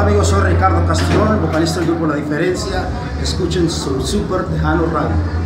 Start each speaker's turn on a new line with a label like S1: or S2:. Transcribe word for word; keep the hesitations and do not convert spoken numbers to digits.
S1: amigos, soy Ricardo Castrol, vocalista del grupo La Diferencia. Escuchen su Super Tejano Radio.